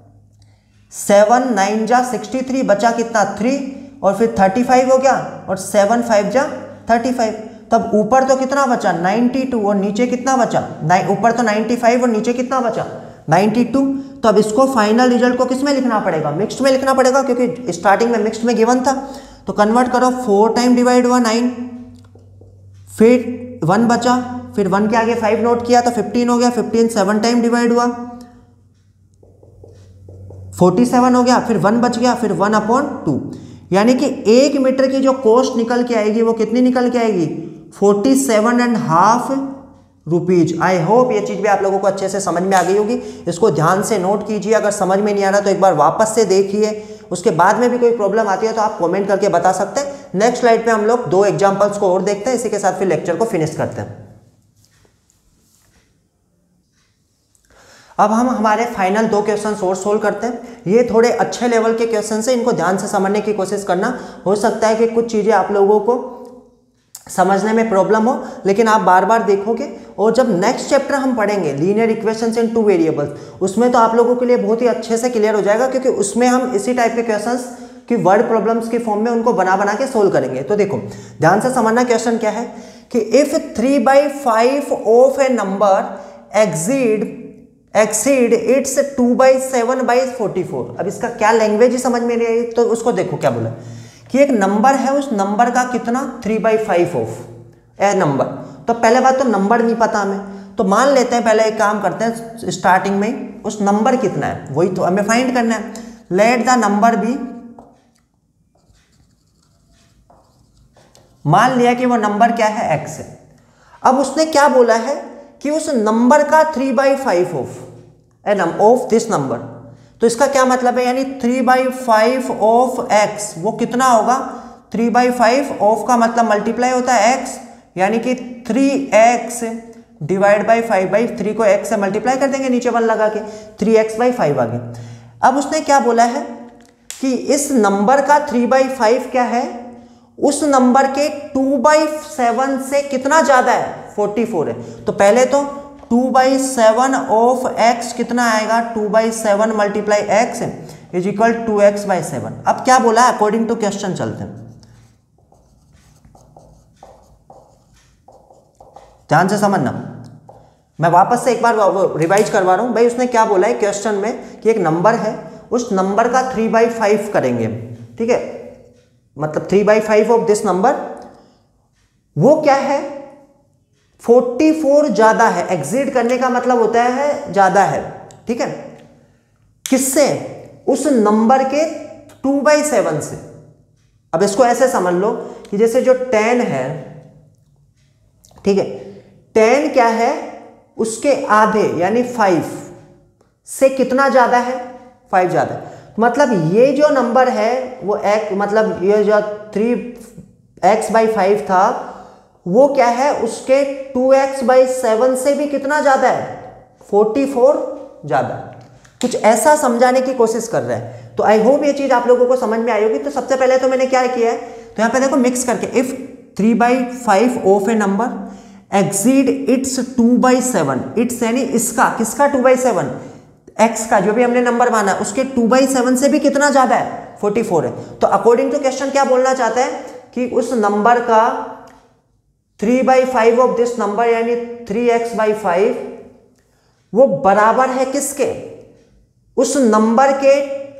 7 9 जा 63, बचा कितना 3, और फिर 35 हो गया, और 7 5 जा 35। तब ऊपर तो कितना बचा 92, और नीचे कितना बचा, ऊपर तो 95 और नीचे कितना बचा 92। तो अब इसको फाइनल रिजल्ट को किस में लिखना पड़ेगा, मिक्स्ड में लिखना पड़ेगा, क्योंकि स्टार्टिंग में मिक्स्ड में गिवन था। तो कन्वर्ट करो, 4 टाइम डिवाइड हुआ 9, फिर 1 बचा, फिर 1 के आगे 5 नोट किया तो 15 हो गया, 15 7 टाइम डिवाइड हुआ 47 हो गया, फिर 1 बच गया, फिर 1/2। यानी कि 1 मीटर की जो कॉस्ट निकल के आएगी वो कितनी निकल के आएगी 47.5 रुपीज। आई होप ये चीज़ भी आप लोगों को अच्छे से समझ में आ गई होगी। इसको ध्यान से नोट कीजिए, अगर समझ में नहीं आ रहा तो एक बार वापस से देखिए, उसके बाद में भी कोई प्रॉब्लम आती है तो आप कमेंट करके बता सकते हैं। नेक्स्ट स्लाइड पे हम लोग 2 एग्जांपल्स को और देखते हैं, इसी के साथ फिर लेक्चर को फिनिश करते हैं। अब हम हमारे फाइनल 2 क्वेश्चन और सोल्व करते हैं। ये थोड़े अच्छे लेवल के क्वेश्चन है, इनको ध्यान से समझने की कोशिश करना। हो सकता है कि कुछ चीज़ें आप लोगों को समझने में प्रॉब्लम हो, लेकिन आप बार बार देखोगे और जब नेक्स्ट चैप्टर हम पढ़ेंगे लीनियर इक्वेशंस इन 2 वेरिएबल्स, उसमें तो आप लोगों के लिए बहुत ही अच्छे से क्लियर हो जाएगा, क्योंकि उसमें हम इसी टाइप के क्वेश्चंस की वर्ड प्रॉब्लम्स की फॉर्म में उनको बना बना के सोल्व करेंगे। तो देखो ध्यान से समझना, क्वेश्चन क्या है कि if 3/5 of a number exceed its 2/7/44। अब इसका क्या लैंग्वेज ही समझ में नहीं आई, तो उसको देखो क्या बोला कि एक नंबर है, उस नंबर का कितना 3/5 ऑफ ए नंबर। तो पहले बात तो नंबर नहीं पता हमें, तो मान लेते हैं पहले एक काम करते हैं, स्टार्टिंग में उस नंबर कितना है वही तो हमें फाइंड करना है। लेट द नंबर बी, मान लिया कि वो नंबर क्या है x है। अब उसने क्या बोला है कि उस नंबर का 3/5 ऑफ दिस नंबर। तो इसका क्या मतलब है, यानी 3/5 ऑफ x वो कितना होगा, 3/5 ऑफ का मतलब मल्टीप्लाई होता है x, यानी कि 3x डिवाइड बाई 5/3 को x से मल्टीप्लाई कर देंगे नीचे 1 लगा के, 3x/5 आ गया। अब उसने क्या बोला है कि इस नंबर का 3/5 क्या है, उस नंबर के 2/7 से कितना ज्यादा है, 44 है। तो पहले तो 2/7 ऑफ x कितना आएगा, 2/7 multiply x is equal 2x/7। अब क्या बोला है अकॉर्डिंग टू क्वेश्चन, चलते हैं ध्यान से समझना। मैं वापस से एक बार रिवाइज करवा रहा हूं भाई। उसने क्या बोला है क्वेश्चन में कि एक नंबर है, उस नंबर का 3/5 करेंगे, ठीक है, मतलब 3/5 ऑफ दिस नंबर, वो क्या है 44 ज्यादा है। एक्सीड करने का मतलब होता है ज्यादा है, ठीक है, किससे, उस नंबर के 2/7 से। अब इसको ऐसे समझ लो कि जैसे जो 10 है, ठीक है, 10 क्या है, उसके आधे यानी 5 से कितना ज्यादा है, 5 ज्यादा है। मतलब ये जो नंबर है वो एक, मतलब ये जो 3x/5 था वो क्या है, उसके 2x/7 से भी कितना ज्यादा है, 44 ज्यादा। कुछ ऐसा समझाने की कोशिश कर रहा है। तो आई होप ये चीज आप लोगों को समझ में आई होगी। तो सबसे पहले तो मैंने क्या किया है, तो यहां पे देखो मिक्स करके, if 3/5 of a number exceed its 2/7, its यानी इसका, किसका 2/7, x का जो भी हमने नंबर माना है उसके 2/7 से भी कितना ज्यादा है, 44 है। तो अकॉर्डिंग टू क्वेश्चन क्या बोलना चाहता है कि उस नंबर का 3/5 ऑफ दिस नंबर यानी 3x/5 वो बराबर है किसके, उस नंबर के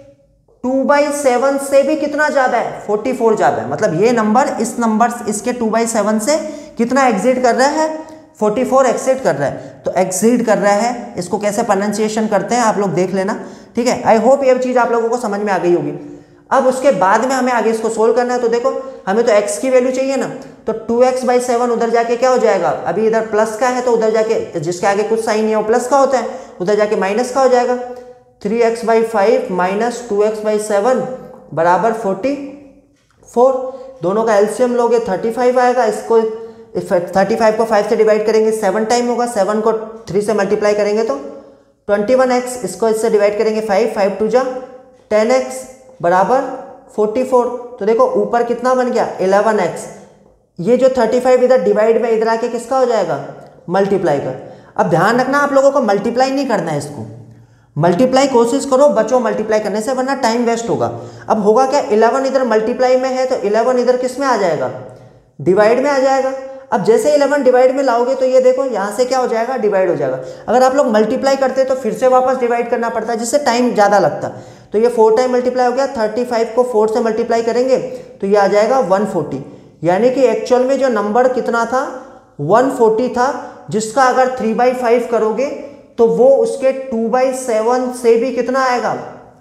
2/7 से भी कितना ज्यादा है, 44 ज्यादा है। मतलब ये नंबर इस नंबर इसके 2/7 से कितना एक्सीड कर रहा है, 44 एक्सीड कर रहा है। तो एक्सीड कर रहा है, इसको कैसे प्रोनाउंसिएशन करते हैं आप लोग देख लेना, ठीक है। आई होप ये चीज आप लोगों को समझ में आ गई होगी। अब उसके बाद में हमें आगे इसको सोल्व करना है। तो देखो हमें तो x की वैल्यू चाहिए ना, तो 2x/7 उधर जाके क्या हो जाएगा, अभी इधर प्लस का है तो उधर जाके जिसके आगे कुछ साइन नहीं है वो प्लस का होता है, उधर जाके माइनस का हो जाएगा। 3x/5 माइनस 2x/7 बराबर 44। दोनों का एलसीएम लोगे 35 आएगा। इसको 35 को 5 से डिवाइड करेंगे 7 टाइम होगा, 7 को 3 से मल्टीप्लाई करेंगे तो 21x, इसको इससे डिवाइड करेंगे 5 2 जा 10x बराबर 44। तो देखो ऊपर कितना बन गया 11x। ये जो 35 इधर डिवाइड में इधर आके किसका हो जाएगा, मल्टीप्लाई का। अब ध्यान रखना आप लोगों को मल्टीप्लाई नहीं करना है, इसको मल्टीप्लाई कोशिश करो, बचो मल्टीप्लाई करने से, वरना टाइम वेस्ट होगा। अब होगा क्या, 11 इधर मल्टीप्लाई में है तो 11 इधर किस में आ जाएगा, डिवाइड में आ जाएगा। अब जैसे 11 डिवाइड में लाओगे तो ये देखो यहाँ से क्या हो जाएगा, डिवाइड हो जाएगा। अगर आप लोग मल्टीप्लाई करते तो फिर से वापस डिवाइड करना पड़ता है, जिससे टाइम ज़्यादा लगता। तो ये 4 टाइम मल्टीप्लाई हो गया, 35 को 4 से मल्टीप्लाई करेंगे तो ये आ जाएगा 140। यानी कि एक्चुअल में जो नंबर कितना था 140 था, जिसका अगर 3/5 करोगे तो वो उसके 2/7 से भी कितना आएगा,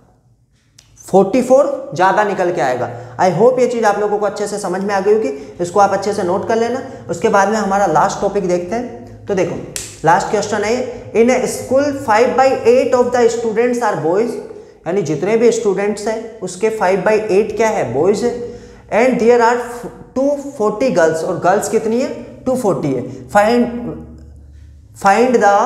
44 ज़्यादा निकल के आएगा। आई होप ये चीज़ आप लोगों को अच्छे से समझ में आ गई होगी। इसको आप अच्छे से नोट कर लेना। उसके बाद में हमारा लास्ट टॉपिक देखते हैं। तो देखो लास्ट क्वेश्चन है, in a school 5/8 of the students are boys, यानी जितने भी स्टूडेंट्स हैं उसके 5/8 क्या है, बॉयज है, एंड देयर आर 240 गर्ल्स, और गर्ल्स कितनी है, 240 है। Find the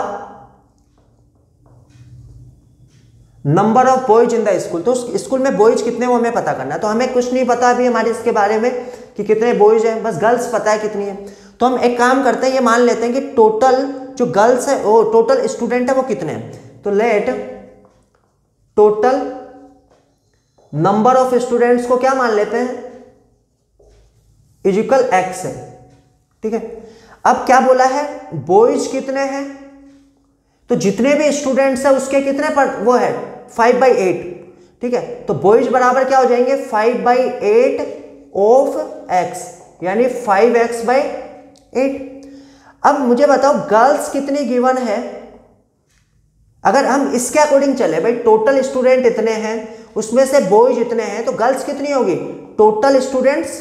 number of boys in the school. तो स्कूल में बॉयज कितने वो हमें पता करना है, तो हमें कुछ नहीं पता अभी हमारे इसके बारे में कि कितने बॉयज हैं, बस गर्ल्स पता है कितनी है। तो हम एक काम करते हैं, ये मान लेते हैं कि टोटल जो गर्ल्स है वो टोटल स्टूडेंट है वो कितने हैं। तो let total number of students को क्या मान लेते हैं, इज इक्वल x है, ठीक है। अब क्या बोला है, बॉयज कितने हैं, तो जितने भी स्टूडेंट्स है उसके कितने पर वो है 5/8, ठीक है। तो बॉयज बराबर क्या हो जाएंगे 5/8 ऑफ x, यानी 5x/8। अब मुझे बताओ गर्ल्स कितनी गिवन है, अगर हम इसके अकॉर्डिंग चले, भाई टोटल स्टूडेंट इतने हैं उसमें से बॉयज इतने हैं, तो गर्ल्स कितनी होगी, टोटल स्टूडेंट्स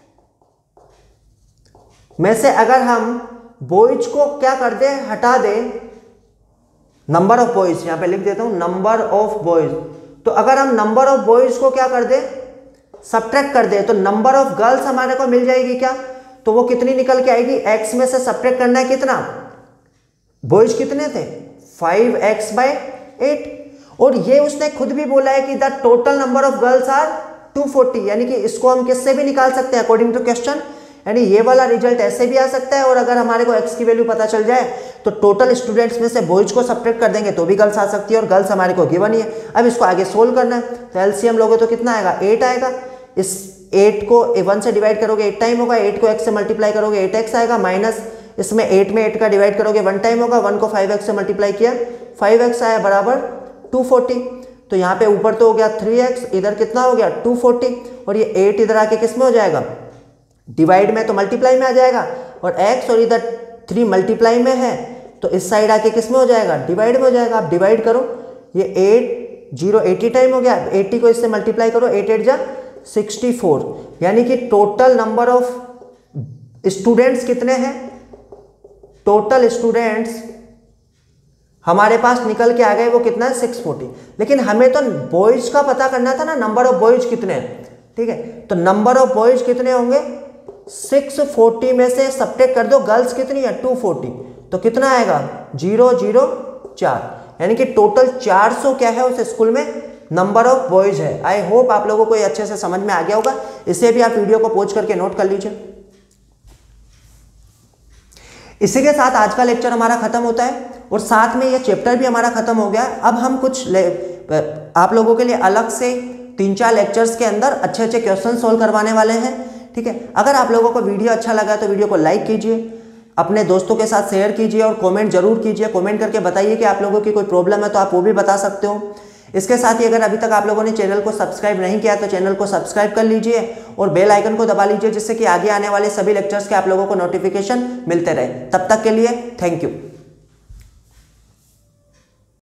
में से अगर हम बॉयज को क्या कर दें, हटा दें, नंबर ऑफ बॉयज यहां पे लिख देता हूं, नंबर ऑफ बॉयज। तो अगर हम नंबर ऑफ बॉयज को क्या कर दें, सब्ट्रैक्ट कर दे, तो नंबर ऑफ गर्ल्स हमारे को मिल जाएगी क्या, तो वो कितनी निकल के आएगी, x में से सब्ट्रैक्ट करना है कितना, बॉयज कितने थे 5x/8, और ये उसने खुद भी बोला है कि the total number of girls are 240, यानी कि इसको हम किससे भी निकाल सकते हैं अकॉर्डिंग टू क्वेश्चन, यानी ये वाला रिजल्ट ऐसे भी आ सकता है, और अगर हमारे को x की वैल्यू पता चल जाए तो टोटल स्टूडेंट्स में से बॉयज को सब्ट्रैक्ट कर देंगे तो भी गर्ल्स आ सकती है, और गर्ल्स हमारे को गिवन ही है। अब इसको आगे सोल्व करना है, तो एलसीएम लोगे तो कितना आएगा, 8 आएगा। इस 8 को 1 से डिवाइड करोगे 8 टाइम होगा, 8 को x से मल्टीप्लाई करोगे 8x आएगा, माइनस इसमें 8 में 8 का डिवाइड करोगे 1 टाइम होगा, 1 को 5x से मल्टीप्लाई किया 5x आया बराबर 240। तो यहाँ पे ऊपर तो हो गया 3x, इधर कितना हो गया 240, और ये 8 इधर आके किस में हो जाएगा, डिवाइड में, तो मल्टीप्लाई में आ जाएगा, और x और इधर 3 मल्टीप्लाई में है तो इस साइड आके किस में हो जाएगा, डिवाइड में हो जाएगा। आप डिवाइड करो, ये 8 0 80 टाइम हो गया, 80 को इससे मल्टीप्लाई करो, 8 8 जा 64, यानी कि टोटल नंबर ऑफ स्टूडेंट्स कितने हैं, टोटल स्टूडेंट्स हमारे पास निकल के आ गए वो कितना है 640। लेकिन हमें तो बॉयज का पता करना था ना, नंबर ऑफ बॉयज कितने हैं, ठीक है। तो नंबर ऑफ बॉयज कितने होंगे, 640 में से सब्ट्रैक्ट कर दो गर्ल्स कितनी है 240, तो कितना आएगा 004, यानी कि टोटल 400 क्या है उस स्कूल में नंबर ऑफ बॉयज है। आई होप आप लोगों को ये अच्छे से समझ में आ गया होगा, इसे भी आप वीडियो को पॉज करके नोट कर लीजिए। इसी के साथ आज का लेक्चर हमारा खत्म होता है, और साथ में ये चैप्टर भी हमारा खत्म हो गया। अब हम कुछ आप लोगों के लिए अलग से 3-4 लेक्चर्स के अंदर अच्छे अच्छे क्वेश्चन सोल्व करवाने वाले हैं, ठीक है। अगर आप लोगों को वीडियो अच्छा लगा तो वीडियो को लाइक कीजिए, अपने दोस्तों के साथ शेयर कीजिए, और कमेंट जरूर कीजिए। कमेंट करके बताइए कि आप लोगों की कोई प्रॉब्लम है तो आप वो भी बता सकते हो। इसके साथ ही अगर अभी तक आप लोगों ने चैनल को सब्सक्राइब नहीं किया तो चैनल को सब्सक्राइब कर लीजिए, और बेल आइकन को दबा लीजिए, जिससे कि आगे आने वाले सभी लेक्चर्स के आप लोगों को नोटिफिकेशन मिलते रहे। तब तक के लिए थैंक यू।